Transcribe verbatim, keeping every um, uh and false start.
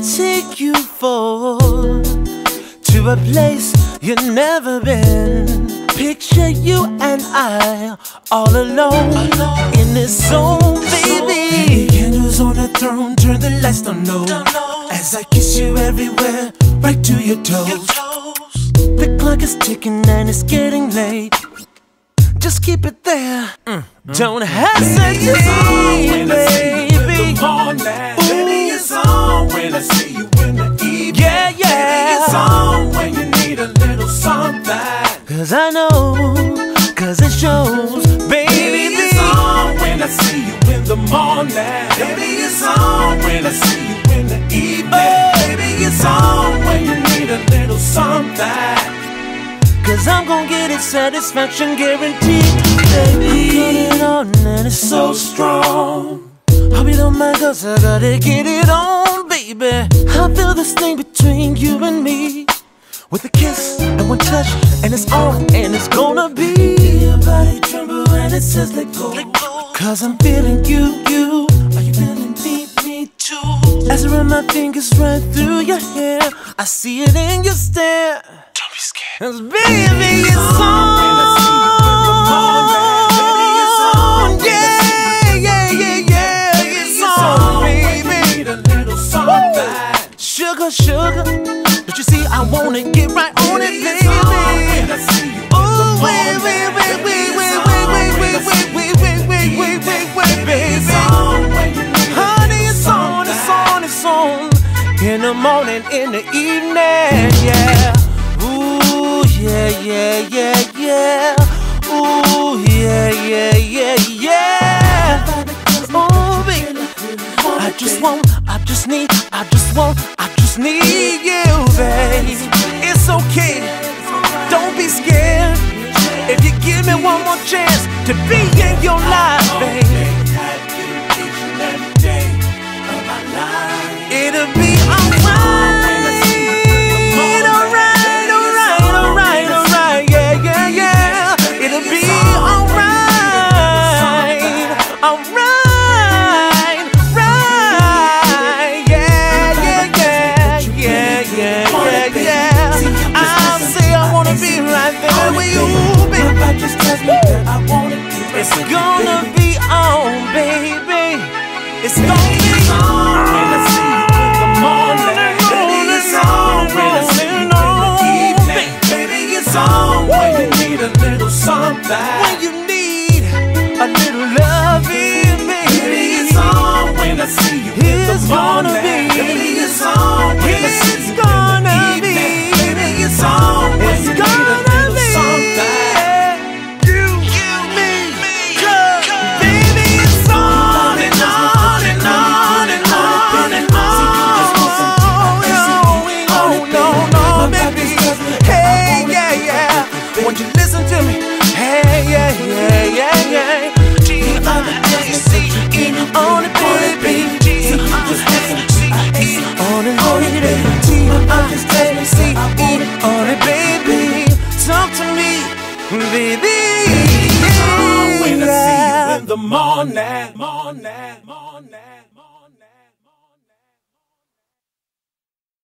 take you for to a place you've never been. Picture you and I all alone, alone. In this zone, baby. Candles on the throne, turn the lights down low, as I kiss you everywhere, right to your toes. your toes. The clock is ticking and it's getting late. Just keep it there. Mm. Don't hesitate, baby. Baby, it's on when I see you in the morning. Baby, it's on when I see you in the evening. Yeah, yeah. Baby, it's on when you need a little something. Cause I know, cause it shows. Baby, baby, it's on when I see you in the morning. Baby, it's on when I see you in the evening. Oh. Baby, it's on when you need a little something. Cause I'm gon' get it, satisfaction guaranteed. Baby, I got it on and it's so strong. Hope you don't mind cause I gotta get it on, baby. I feel this thing between you and me, with a kiss and one touch, and it's on and it's gonna be. Your body tremble and it says let go, let go. Cause I'm feeling you, you. Are you feeling me, me too? As I run my fingers right through your hair, I see it in your stare. Don't be scared. Cause baby, it's on. Yeah, yeah, yeah, yeah. It's on, baby. Need a little something. Sugar, sugar. But you see, I wanna get right on it, baby. Oh, wait, wait, wait, wait, wait, wait, wait, wait, wait, wait, wait, wait, wait, wait, baby. Honey, it's on, it's on, it's on. In the morning, in the evening, yeah. Ooh, yeah, yeah, yeah, yeah. Ooh, yeah, yeah, yeah, yeah. Oh, baby, I just want, I just need, I just want, I just need you, babe. It's okay, don't be scared. If you give me one more chance to be in your life, babe, it'll be alright. Alright, alright, alright, alright. Yeah, yeah, yeah. It'll be alright. Alright, right. Yeah, yeah, yeah, yeah, yeah, yeah, yeah. I'll say I wanna be right there with you, baby. It's gonna be on, baby. It's gonna be on when I see you in the morning. Baby, it's on when I see you in the evening. Baby, it's on when you need a little something. When you need a little loving, baby. Baby, it's on when I see you in the morning. Baby, it's on when I see you in the evening. Baby, it's on when you need a little something. Won't you listen to me? Hey, yeah, yeah, yeah, yeah. G I C E on it, baby. G I C E on it, lady. G I C E on it, baby. Talk to me, baby. When I see you in the morning, morning, morning.